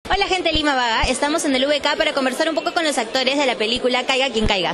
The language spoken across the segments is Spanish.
Hola gente de Lima Vaga, estamos en el VK para conversar un poco con los actores de la película Caiga quien caiga.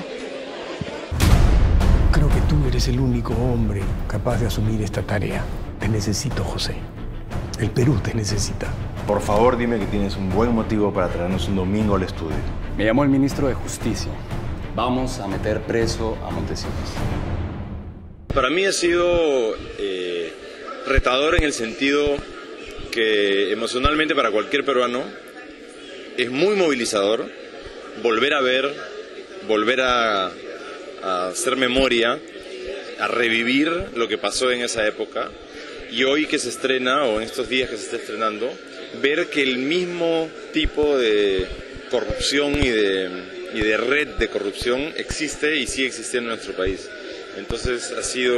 Creo que tú eres el único hombre capaz de asumir esta tarea. Te necesito, José. El Perú te necesita. Por favor, dime que tienes un buen motivo para traernos un domingo al estudio. Me llamó el ministro de Justicia. Vamos a meter preso a Montesinos. Para mí ha sido retador en el sentido que emocionalmente para cualquier peruano es muy movilizador volver a ver, volver a hacer memoria, a revivir lo que pasó en esa época, y hoy que se estrena, o en estos días que se está estrenando, ver que el mismo tipo de corrupción y de red de corrupción existe y sigue existiendo en nuestro país. Entonces ha sido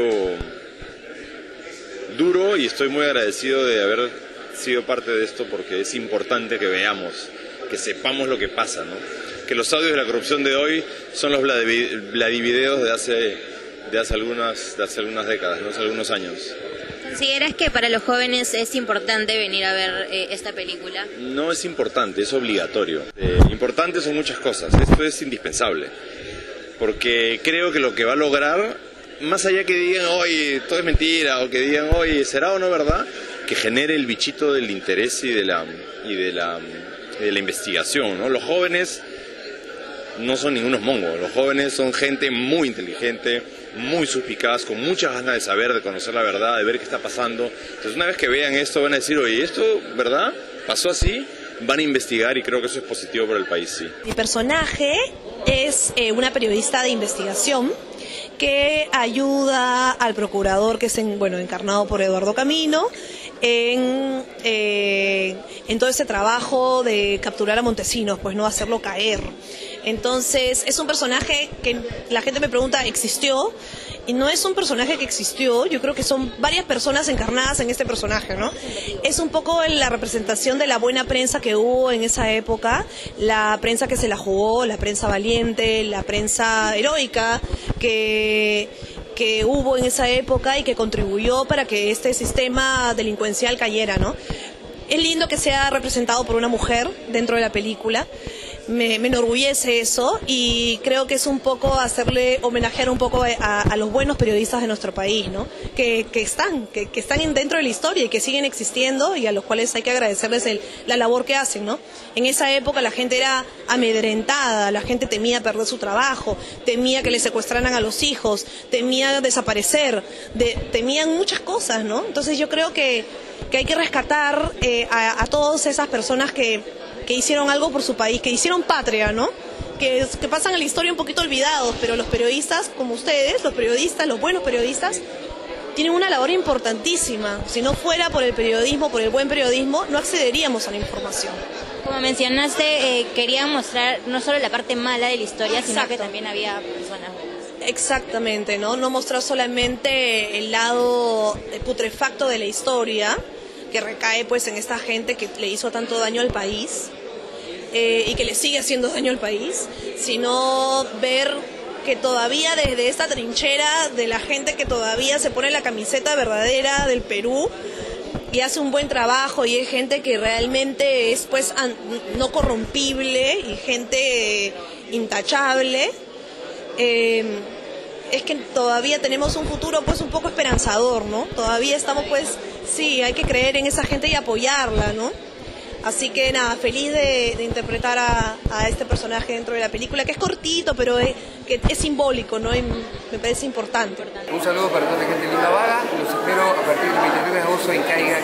duro y estoy muy agradecido de haber sido parte de esto, porque es importante que veamos, que sepamos lo que pasa, ¿no? Que los audios de la corrupción de hoy son los Vladivideos de hace algunas décadas, ¿no? Hace algunos años. ¿Consideras que para los jóvenes es importante venir a ver esta película? No es importante, es obligatorio. Importante son muchas cosas, esto es indispensable, porque creo que lo que va a lograr, más allá que digan hoy todo es mentira, o que digan hoy será o no verdad, que genere el bichito del interés y de la investigación, ¿no? Los jóvenes no son ningunos mongos, los jóvenes son gente muy inteligente, muy suspicaz, con muchas ganas de saber, de conocer la verdad, de ver qué está pasando. Entonces una vez que vean esto van a decir, oye, ¿esto verdad? ¿Pasó así? Van a investigar y creo que eso es positivo para el país, sí. Mi personaje es una periodista de investigación que ayuda al procurador, que es encarnado por Eduardo Camino, en todo ese trabajo de capturar a Montesinos, pues no hacerlo caer. Entonces es un personaje que la gente me pregunta, ¿existió? Y no es un personaje que existió, yo creo que son varias personas encarnadas en este personaje, ¿no? Es un poco la representación de la buena prensa que hubo en esa época, la prensa que se la jugó, la prensa valiente, la prensa heroica que hubo en esa época y que contribuyó para que este sistema delincuencial cayera, ¿no? Es lindo que sea representado por una mujer dentro de la película. Me enorgullece eso y creo que es un poco homenajear un poco a los buenos periodistas de nuestro país, ¿no? Que están dentro de la historia y que siguen existiendo y a los cuales hay que agradecerles la labor que hacen, ¿no? En esa época la gente era amedrentada, la gente temía perder su trabajo, temía que le secuestraran a los hijos, temía desaparecer, temían muchas cosas, ¿no? Entonces yo creo que hay que rescatar a todas esas personas que hicieron algo por su país, que hicieron patria, ¿no? Que pasan a la historia un poquito olvidados, pero los periodistas como ustedes, los periodistas, los buenos periodistas, tienen una labor importantísima. Si no fuera por el periodismo, por el buen periodismo, no accederíamos a la información. Como mencionaste, querían mostrar no solo la parte mala de la historia, sino que también había personas buenas. Exactamente, ¿no? No mostrar solamente el lado putrefacto de la historia, que recae pues en esta gente que le hizo tanto daño al país y que le sigue haciendo daño al país, sino ver que todavía desde esta trinchera de la gente que todavía se pone la camiseta verdadera del Perú y hace un buen trabajo y es gente que realmente es pues no corrompible y gente intachable, es que todavía tenemos un futuro pues un poco esperanzador, ¿no? Todavía estamos pues, sí, hay que creer en esa gente y apoyarla, ¿no? Así que nada, feliz de interpretar a este personaje dentro de la película, que es cortito, pero que es simbólico, ¿no? Y me parece importante. Un saludo para toda la gente de Lima Vaga, los espero a partir del 29 de agosto en Caiga